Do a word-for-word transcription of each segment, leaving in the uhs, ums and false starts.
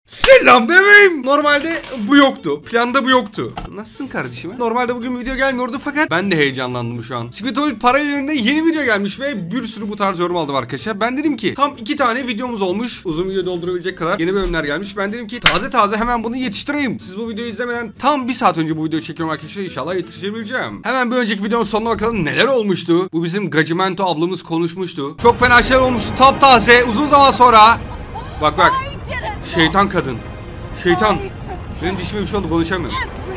Selam bebeğim. Normalde bu yoktu. Planda bu yoktu. Nasılsın kardeşim? Normalde bugün video gelmiyordu fakat ben de heyecanlandım şu an. Squidward paralelinde yeni video gelmiş ve bir sürü bu tarz yorum aldım arkadaşlar. Ben dedim ki tam iki tane videomuz olmuş. Uzun video doldurabilecek kadar yeni bölümler gelmiş. Ben dedim ki taze taze hemen bunu yetiştireyim. Siz bu videoyu izlemeden tam bir saat önce bu videoyu çekiyorum arkadaşlar. İnşallah yetiştirebileceğim. Hemen bir önceki videonun sonuna bakalım neler olmuştu. Bu bizim Gacimento ablamız konuşmuştu. Çok fena şeyler olmuştu. Taptaze uzun zaman sonra. Bak bak. Şeytan kadın. Şeytan. Benim dişime bir şey oldu, konuşamıyorum.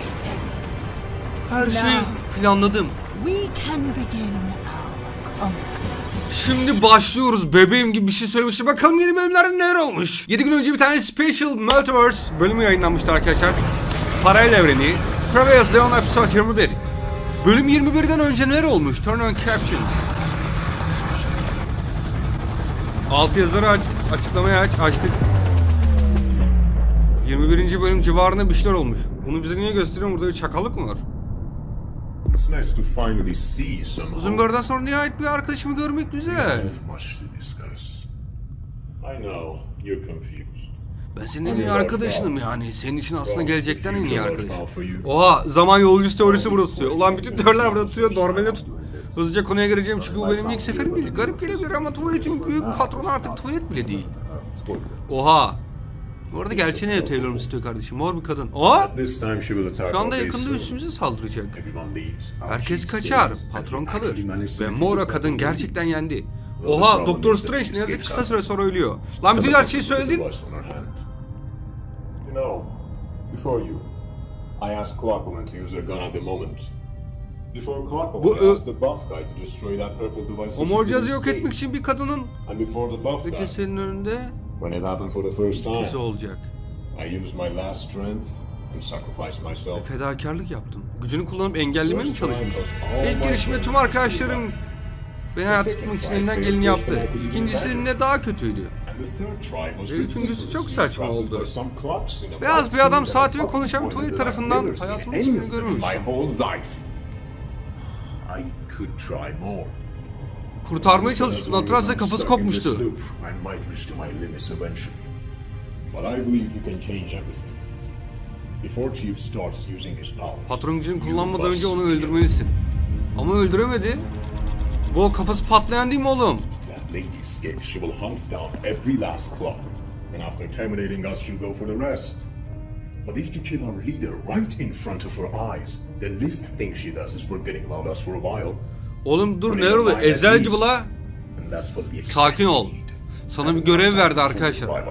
Her şeyi planladım. Şimdi başlıyoruz bebeğim gibi bir şey söylemiştim. Bakalım yeni bölümlerde neler olmuş. yedi gün önce bir tane Special Multiverse bölümü yayınlanmıştı arkadaşlar. Paralel evreni. Previous Leon Episode yirmi bir. Bölüm yirmi birden önce neler olmuş? Turn on Captions. Alt yazıları aç, açıklamaya aç, açtık. yirmi birinci bölüm civarında bir şeyler olmuş. Bunu bize niye gösteriyor? Burada bir çakallık mı var? Uzun bir aradan sonra nihayet bir arkadaşımı görmek güzel. Ben senin en iyi arkadaşınım yani. Senin için aslında gelecekten en iyi arkadaş. Oha, zaman yolcusu teorisi burada tutuyor. Ulan bütün teoriler burada tutuyor. Normalde tut. Hızlıca konuya gireceğim çünkü bu benim ilk seferim değil. Garip gelebilir ama tuvaletin büyük patronu artık tuvalet bile değil. Oha. Bu arada gerçeğine de Taylor istiyor kardeşim. Mor bir kadın. Aa! Şu anda yakında üstümüze saldıracak. Herkes kaçar. Patron kalır. Ve Mora kadın gerçekten yendi. Oha! Doktor Strange ne yazık ki kısa süre sonra ölüyor. Lan bütün her şeyi söyledin. Bu o mor cihazı yok etmek için bir kadının ve kesenin önünde kese olacak. Ve fedakarlık yaptım. Gücünü kullanıp engellemeye mi çalışmış? İlk girişimde tüm arkadaşlarım beni hayatta tutmak için elinden geleni yaptı. İkincisi ne daha kötüydü. Ve üçüncüsü çok saçma oldu. Beyaz bir adam saati ve konuşan bir tuvalet tarafından hayatımın hiçbirini görmemiştim. Kurtarmaya çalıştığında hatırlarsa kafası kopmuştu. Patron gücünü kullanmadan önce onu öldürmelisin. Ama öldüremedi. Bu kafası patlayan değil mi oğlum? But if you kill our leader right in front of her eyes, the least thing she does is forgetting about us for a while. Oğlum dur neler oluyor? Ezel gibi la. Sakin ol. Sana bir görev verdi arkadaşlar.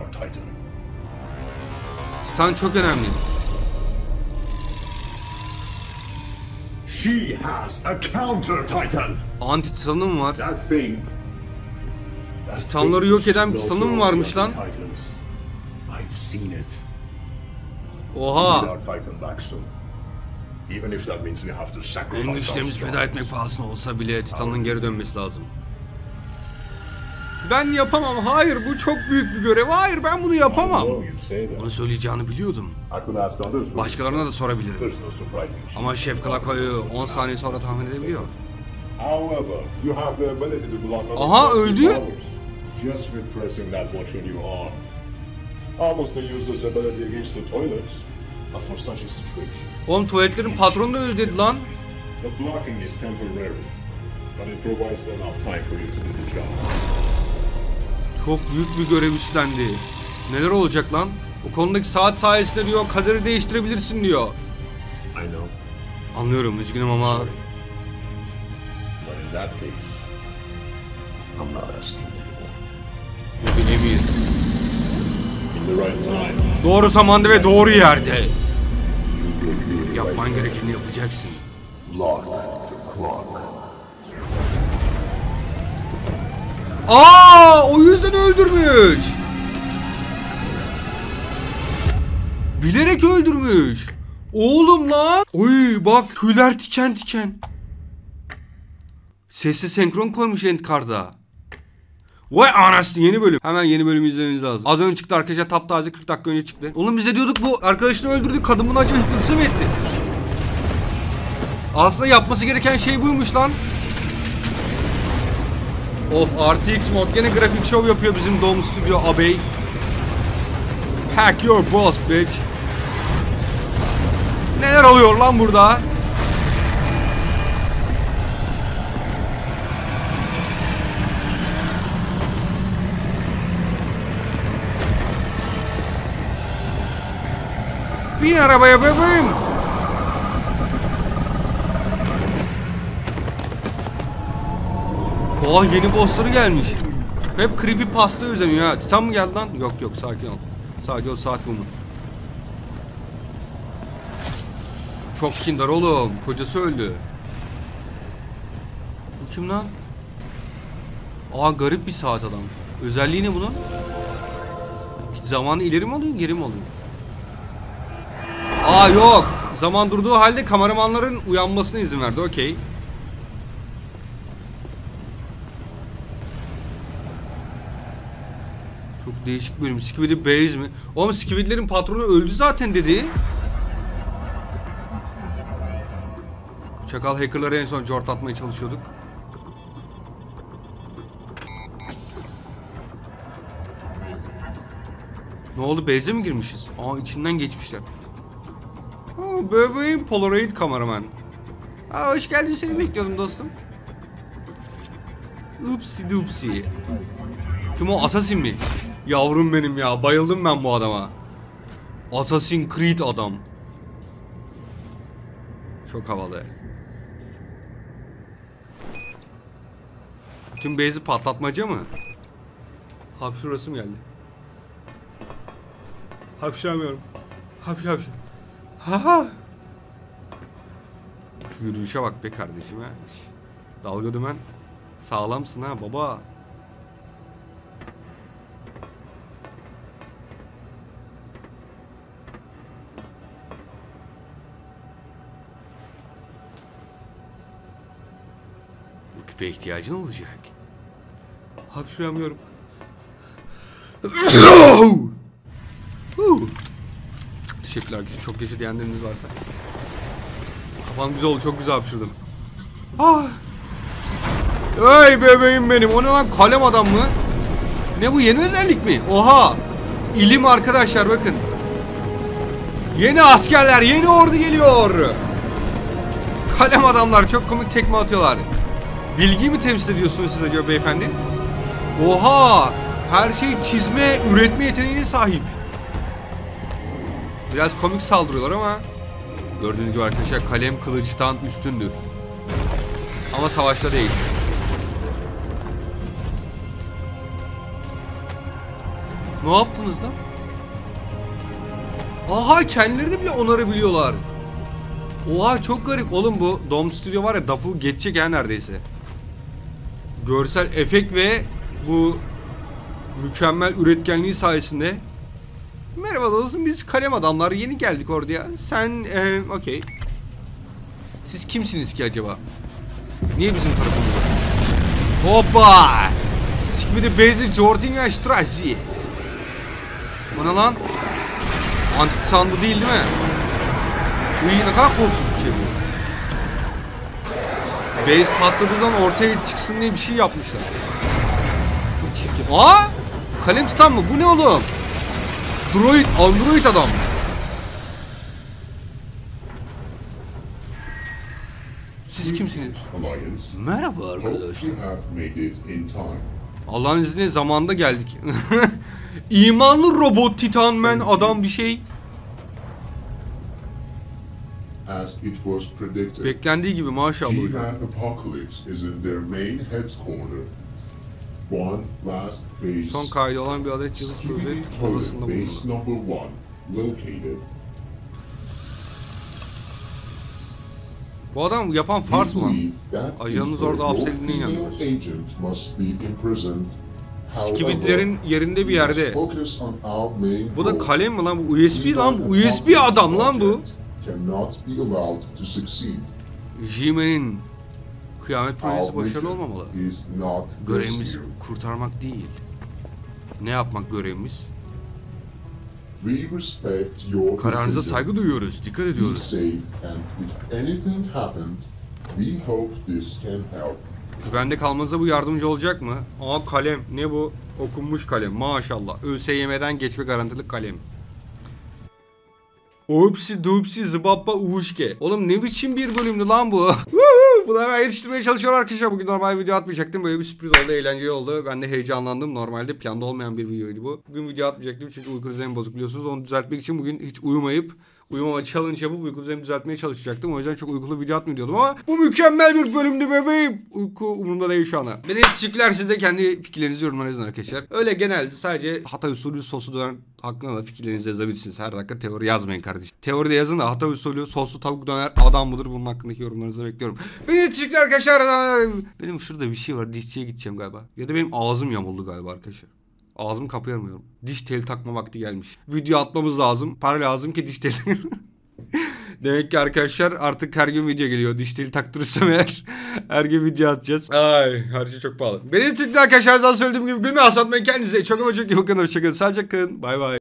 Titan çok önemli. She has a counter Titan. Anti Titan'ım var. Titanları yok eden bir Titan'ım varmış lan. I've seen it. Oha. En güçlerimizi feda etmek pahasına olsa bile Titan'ın geri dönmesi lazım. Ben yapamam. Hayır, bu çok büyük bir görev. Hayır, ben bunu yapamam. Bunu söyleyeceğini biliyordum. Başkalarına da sorabilirim. Ama Şef Klako'yu on saniye sonra tahmin edebiliyor. Aha, öldü. Oğlum tuvaletlerin patronu da öldü dedi lan. Çok büyük bir görev üstlendi. Neler olacak lan? O konudaki saat sayesinde diyor kaderi değiştirebilirsin diyor. Anlıyorum, üzgünüm ama bu bir emir. Doğru zamanda ve doğru yerde. Yapman gerekeni yapacaksın. Aa, o yüzden öldürmüş. Bilerek öldürmüş. Oğlum lan. Oy bak tüyler tiken tiken. Sesle senkron koymuş Endcard'a. Vay anasını, yeni bölüm. Hemen yeni bölümü izlememiz lazım. Az önce çıktı arkadaşlar, taptaze kırk dakika önce çıktı. Oğlum bize diyorduk bu arkadaşını öldürdük, kadın bunu acaba hipnotize mi etti? Aslında yapması gereken şey buymuş lan. Of, R T X mod gene grafik show yapıyor bizim Dome Studio abey. Hack your boss bitch. Neler oluyor lan burada? Bin arabaya bebeğim. Oha, yeni bossları gelmiş. Hep creepypasta özeniyor ha. Titan mı geldi lan? Yok yok, sakin ol. Sadece o saat bu mu? Çok kindar oğlum. Kocası öldü. Bu kim lan? Aa, garip bir saat adam. Özelliği ne bunun? Zamanı ileri mi alıyor, geri mi alıyor? Aa yok. Zaman durduğu halde kameramanların uyanmasına izin verdi. Okey. Çok değişik bölüm. Skibidi Base mi? Oğlum Skibidlerin patronu öldü zaten dedi. Çakal hackerları en son cortlatmaya çalışıyorduk. Ne oldu? Base'e mi girmişiz? Aa, içinden geçmişler. Aa, bebeğim Polaroid kameraman. Aa, hoş geldin, seni bekliyordum dostum. Upsi dupsi. Kim o? Assassin mi? Yavrum benim ya, bayıldım ben bu adama. Assassin Creed adam. Çok havalı. Tüm base'i patlatmaca mı? Hapşurasım geldi. Hapşıramıyorum. Hapş hapş. Ha ha. Şu yürüyüşe bak be kardeşim ha. Dalga dümen. Sağlamsın ha baba. Bu küpe ihtiyacın olacak. Hapşıramıyorum. Teşekkürler, çok yaşa diyenleriniz varsa. Kafam güzel oldu, çok güzel hapşırdım. Ah. Ey bebeğim benim, o ne lan, kalem adam mı? Ne bu, yeni özellik mi? Oha. İlim arkadaşlar, bakın. Yeni askerler, yeni ordu geliyor. Kalem adamlar çok komik tekme atıyorlar. Bilgi mi temsil ediyorsunuz siz acaba beyefendi? Oha. Her şey çizme, üretme yeteneğine sahip. Biraz komik saldırıyorlar ama gördüğünüz gibi arkadaşlar, kalem kılıçtan üstündür. Ama savaşta değil. Ne yaptınız lan? Aha, kendileri bile onarabiliyorlar. Oha, çok garip oğlum bu. Dome Studio var ya, Duff'u geçecek ya neredeyse. Görsel efekt ve bu mükemmel üretkenliği sayesinde. Merhaba dostum, biz kalem adamlar, yeni geldik oraya. Sen ee, okey. Siz kimsiniz ki acaba? Niye bizim tarafımızda? Hoppa! Skibidi Base Jordinger Straße. Bu ne lan? Antik sandı değil değil mi? Uy, ne kadar korkunç bir şey bu. Base patladığı zaman ortaya çıksın diye bir şey yapmışlar. Çok çirkin. Aa! Kalem tutan mı? Bu ne oğlum? Droid, android adam. Siz kimsiniz? Merhaba arkadaşlar. Allah'ın izniyle zamanında geldik. İmanlı robot Titanman adam bir şey. Beklendiği gibi maşallah hocam. Son kaydı olan bir adet yıldız projesi odasında bulundu. Bu adam yapan Fars mı? Ajanınız orada hapsedildiğine inanıyoruz. Skibidlerin yerinde bir yerde. Bu da kalem mi lan? Bu U S B lan. U S B adam lan bu. J-Man'in kıyamet projesi başarılı olmamalı. Görevimiz kurtarmak değil. Ne yapmak görevimiz? Kararınıza saygı duyuyoruz. Dikkat ediyoruz. Güvende kalmanıza bu yardımcı olacak mı? Aa, kalem. Ne bu? Okunmuş kalem. Maşallah. ÖSYM'den geçme garantili kalem. Upsi dupsi zıbappa uvuşke. Oğlum ne biçim bir bölümdü lan bu? Bunu hemen yetiştirmeye çalışıyorum arkadaşlar. Bugün normal video atmayacaktım. Böyle bir sürpriz oldu, eğlenceli oldu. Ben de heyecanlandım. Normalde planda olmayan bir videoydu bu. Bugün video atmayacaktım çünkü uyku düzenim bozuk biliyorsunuz. Onu düzeltmek için bugün hiç uyumayıp uyumama challenge yapıp uyku düzenimi düzeltmeye çalışacaktım. O yüzden çok uykulu video atmıyordum ama bu mükemmel bir bölümdü bebeğim. Uyku umurumda değil şu anda. Beni teşekkürler, siz de kendi fikirlerinizi yorumlara yazın arkadaşlar. Öyle genelde sadece Hatay usulü soslu döner hakkında da fikirlerinizi yazabilirsiniz. Her dakika teori yazmayın kardeşim. Teori de yazın da Hatay usulü soslu tavuk döner adam mıdır, bunun hakkındaki yorumlarınızı bekliyorum. Beni teşekkürler arkadaşlar. Benim şurada bir şey var, dişçiye gideceğim galiba. Ya da benim ağzım yamuldu galiba arkadaşlar. Ağzımı kapayamıyorum. Diş teli takma vakti gelmiş. Video atmamız lazım. Para lazım ki diş teli. Demek ki arkadaşlar artık her gün video geliyor. Diş teli taktırırsam eğer her gün video atacağız. Ay, her şey çok pahalı. Beni Türkler arkadaşlar, zaten söylediğim gibi gülme asatmayın kendinize. Çok ama çok iyi bakın. Hoşçakalın. Sadece kalın. Bay bay.